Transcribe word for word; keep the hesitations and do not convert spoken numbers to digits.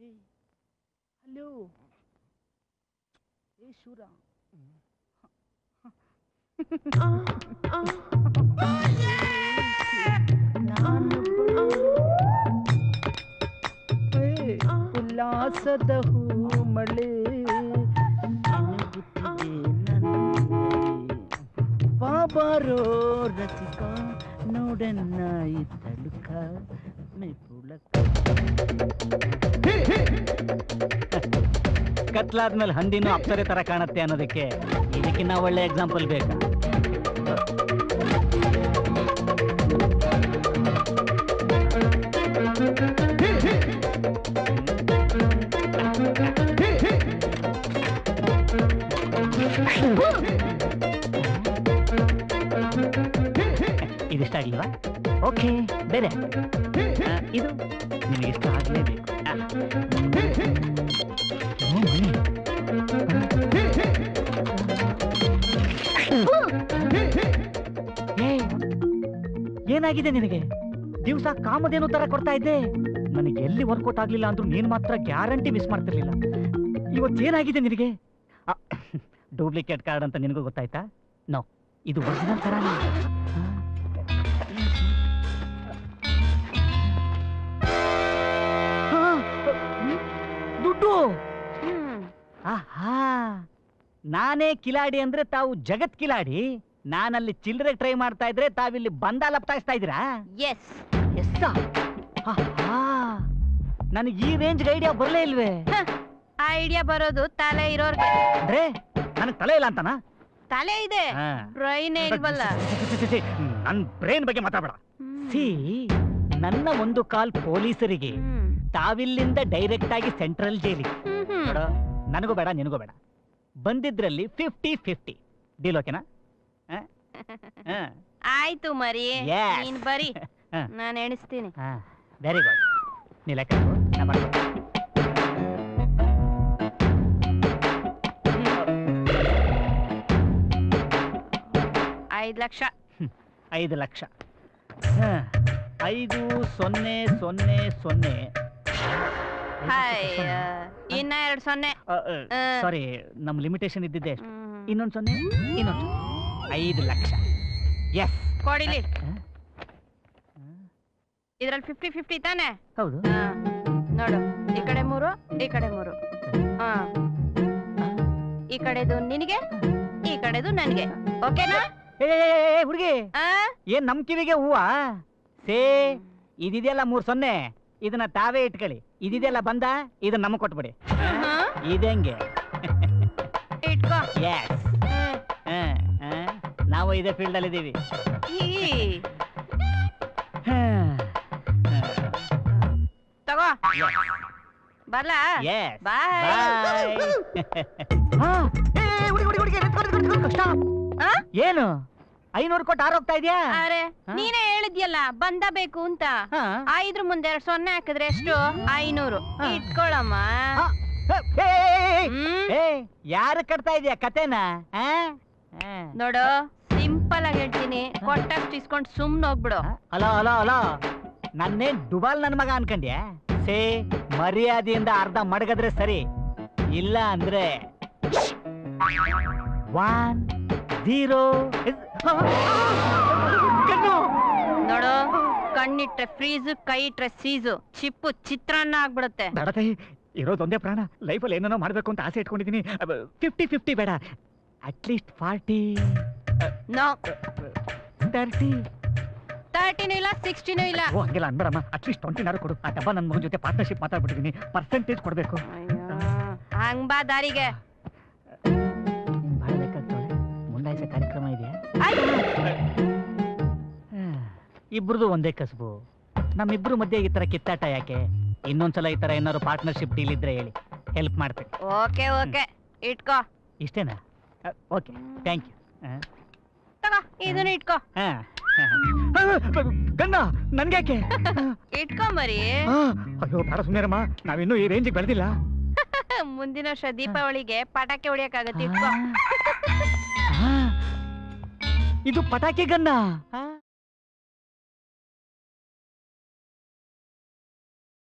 Hello ಏ ಶೂರ ಉಲ್ಲಾಸದ ಹೂ ಮಳೆ ಬಾಬಾರೋ ರಸಿಕ ನೋಡನ್ನ ಇತ್ತಳುಕ ಕತ್ಲಾದ್ಮೇಲೆ ಹಂದಿನೂ ಅಪ್ಸರೆ ತರ ಕಾಣುತ್ತೆ ಅನ್ನೋದಕ್ಕೆ ಇದಕ್ಕಿನ್ನ ಒಳ್ಳೆ ಎಕ್ಸಾಂಪಲ್ ಬೇಕಾ? ಇದಿಷ್ಟ ಆಗ್ಲಿವಾ? ಓಕೆ, ಬೇರೆ ಇದು ನಿಮಗೆ ಇಷ್ಟ ಆಗ್ಲೇಬೇಕು. ಏನಾಗಿದೆ ನಿನಗೆ? ದಿವಸ ಕಾಮಧೇನು ತರ ಕೊಡ್ತಾ ಇದ್ದೆ, ನನಗೆ ಎಲ್ಲಿ ವರ್ಕೌಟ್ ಆಗ್ಲಿಲ್ಲ ಅಂದ್ರೂ ನೀನು ಮಾತ್ರ ಗ್ಯಾರಂಟಿ ಮಿಸ್ ಮಾಡ್ತಿರ್ಲಿಲ್ಲ. ಇವತ್ತೇನಾಗಿದೆ ನಿನಗೆ? ಡೂಪ್ಲಿಕೇಟ್ ಕಾರ್ಡ್ ಅಂತ ನಿನಗೂ ಗೊತ್ತಾಯ್ತಾ? ನೋ, ಇದು ಒರಿಜಿನಲ್ ತರಾನೇ. ದುಡ್ಡು. ಆಹಾ, ನಾನೇ ಕಿಲಾಡಿ ಅಂದ್ರೆ ತಾವು ಜಗತ್ ಕಿಲಾಡಿ, ನಾನಲ್ಲಿ ಚಿಲ್ಲರೆ ಟ್ರೈ ಮಾಡ್ತಾ ಇದ್ರೆ ತಾವಿಲ್ಲಿ ಬಂದ ಲಪ್ತಾಯಿಸ್ತಾ ಇದ್ದೀರಾ? Yes yes. ನನಗೆ ಈ ರೇಂಜ್ ಐಡಿಯಾ ಬರಲೇ ಇಲ್ವೇ? ಐಡಿಯಾ ಬರೋದು ತಲೆ ಇರೋರ್ಗೆ. ಅಂದ್ರೆ ನನಗೆ ತಲೆ ಇಲ್ಲ ಅಂತನಾ? ತಲೆ ಇದೆ, ಬ್ರೈನ್ ಇಲ್ವಲ್ಲ. ನನ್ ಬ್ರೈನ್ ಬಗ್ಗೆ ಮಾತಾಡಬೇಡ. ಸಿ, ನನ್ನ ಒಂದು ಕಾಲ್ ಪೊಲೀಸರಿಗೆ ತಾವಿಲ್ಲಿಂದ ಡೈರೆಕ್ಟ್ ಆಗಿ ಸೆಂಟ್ರಲ್ ಜೈಲಿಗೆ. ನನಗೂ ಬೇಡ ನಿನಗೂ ಬೇಡ, ಬಂದಿದ್ರಲ್ಲಿ ಫಿಫ್ಟಿ ಫಿಫ್ಟಿ ಡೀಲ್. ಓಕೆನಾ? ಆಯ್ತು ಮರಿ, ನೀನ್ ಬರಿ, ನಾನು ಎಣಿಸ್ತೀನಿ. Very good. ನೀ ಲೆಕ್ಕ ಐದು ಲಕ್ಷ. ಐದು ಲಕ್ಷ. ಐದು ಸೊನ್ನೆ ಸೊನ್ನೆ ಸೊನ್ನೆ. ಇನ್ನ ಎರಡು ಸೊನ್ನೆ. ಸಾರಿ, ನಮ್ ಲಿಮಿಟೇಷನ್ ಇದ್ದಿದ್ದೆ. ಇನ್ನೊಂದು ಸೊನ್ನೆ, ಇನ್ನೊಂದು ಐದು ಲಕ್ಷ. ಎಸ್, ಕೊಡಿಲಿ. ಇದ್ರಲ್ಲಿ ಫಿಫ್ಟಿ ಫಿಫ್ಟಿ ತಾನೆ? ಹೌದು. ನೋಡು, ಈ ಕಡೆ ಮೂರು, ಈ ಕಡೆ ಮೂರು. ಈ ಕಡೆದು ನಿನಗೆ, ಈ ಕಡೆದು ನನಗೆ. ಓಕೆನಾ? ಹುಡುಗಿ, ಏನ್ ನಮ್ ಕಿವಿಗೆ ಹೂವ? ಸೇ, ಇದಿದೆಯಲ್ಲ ಮೂರ್ ಸೊನ್ನೆ, ಇದನ್ನ ತಾವೇ ಇಟ್ಕೊಳ್ಳಿ. ಇದಿದೆಯಲ್ಲ ಬಂದ, ಇದನ್ನ ನಮಗ್ ಕೊಟ್ಬಿಡಿ. ಇದಂಗೆ ಇಟ್ಕೋ. ಎಸ್, ನಾವು ಇದೇ ಫೀಲ್ಡ್ ಅಲ್ಲಿ ಇದೀವಿ. ತಗೋ, ಬರ್ಲಾ? ಬಾಯ್. ಏನು ಐನೂರು ಕೊಟ್ಟು ಆರೋಗ್ತಾ ಇದೆಯಾ? ಅರೆ, ನೀನೇ ಹೇಳಿದ್ಯಲ್ಲ ಬಂದ ಬೇಕು ಅಂತ. ಐದ್ರ ಮುಂದೆ ಎರಡು ಸೊನ್ನೆ ಹಾಕಿದ್ರೆ ಎಷ್ಟು? ಐನೂರು. ಇಟ್ಕೊಳಮ್ಮ. ಯಾರು ಕಟ್ತಾ ಇದೆಯಾ ಕತೆನ? ನೋಡು, ಸಿಂಪಲ್ ಆಗಿ ಹೇಳ್ತೀನಿ, ಕೊಟ್ಟಷ್ಟು ಇಸ್ಕೊಂಡು ಸುಮ್ನೆ ಹೋಗ್ಬಿಡು. ಅಲೋ ಅಲೋ ಅಲೋ, ನನ್ನೇನ್ ಡುಬಾಲ್ ನನ್ ಮಗ ಅನ್ಕಂಡ್ಯಾ? ಸೇ, ಮರ್ಯಾದೆಯಿಂದ ಅರ್ಧ ಮಡಗದ್ರೆ ಸರಿ, ಇಲ್ಲ ಅಂದ್ರೆ ಒನ್ ಝೀರೋ. ನೋಡು, ಕಣ್ಣಿಟ್ರೆ ಫ್ರೀಜ್, ಕೈ ಇಟ್ರೆ ಸೀಸು, ಚಿಪ್ಪು ಚಿತ್ರಾನ್ನ ಆಗ್ಬಿಡುತ್ತೆ. ಬೇಡತೈ, ಇರೋದೊಂದೇ ಪ್ರಾಣ, ಲೈಫಲ್ಲಿ ಏನೇನೋ ಮಾಡ್ಬೇಕು ಅಂತ ಆಸೆ ಇಟ್ಕೊಂಡಿದೀನಿ. ಫಿಫ್ಟಿ ಫಿಫ್ಟಿ ಬೇಡ, ಅಟ್ಲೀಸ್ಟ್ ಫಾರ್ಟಿ. No, thirty. ತರ್ಟಿನೂ ಇಲ್ಲ, ಸಿಕ್ಸ್ಟಿನೂ ಇಲ್ಲ. ಓ, ಹಂಗೆಲ್ಲ ಅನ್ಬೇಡಮ್ಮ, ಅಟ್ಲೀಸ್ಟ್ ಟ್ವೆಂಟಿನಾರು ಕೊಡು. ಆ ಡಬ್ಬ ನನ್ನ ಮಗನ ಜೊತೆ ಪಾರ್ಟ್ನರ್ಶಿಪ್ ಮಾತಾಡ್ಬಿಟ್ಟಿದ್ದೀನಿ, ಪರ್ಸೆಂಟೇಜ್ ಕೊಡಬೇಕು. ಹಂಗ್ ಬಾ ದಾರಿಗೆ. ಬಹಳ ಬೇಕಾಗ್ತವೆ, ಮುಂದಾಯ್ಸ ಕಾರ್ಯಕ್ರಮ ಇದೆಯಾ? ಇಬ್ರದು ಒಂದೇ ಕಸಬು, ನಮ್ಮಿಬ್ರು ಮಧ್ಯೆ ಈ ತರ ಕಿತ್ತಾಟ ಯಾಕೆ? ಇನ್ನೊಂದ್ಸಲ ಈ ತರ ಏನಾದ್ರು ಪಾರ್ಟ್ನರ್ಶಿಪ್ ಡೀಲ್ ಇದ್ರೆ ಹೇಳಿ, ಹೆಲ್ಪ್ ಮಾಡ್ತೀನಿ. ಓಕೆ ಓಕೆ, ಇಟ್ಕೋ. ಇಷ್ಟೇನಾ? Okay, thank you. ತಗೋ, ಇದನ್ನು ಇಟ್ಕೋ. ಗನ್ನ ನನ್ಗ್ಯಾಕೆ? ಇಟ್ಕೋ ಮರಿ. ಅಯ್ಯೋ ಬೇಡ ಸುಮ್ಮನೆರಮ್ಮ, ನಾವಿನ್ನೂ ಈ ರೇಂಜಿಗೆ ಬೆಳೆದಿಲ್ಲ. ಮುಂದಿನ ವರ್ಷ ದೀಪಾವಳಿಗೆ ಪಟಾಕಿ ಹೊಡಿಯಕ್ಕಾಗತ್ತೆ, ಇಟ್ಕೋ. ಇದು ಪಟಾಕಿ ಗನ್ನ.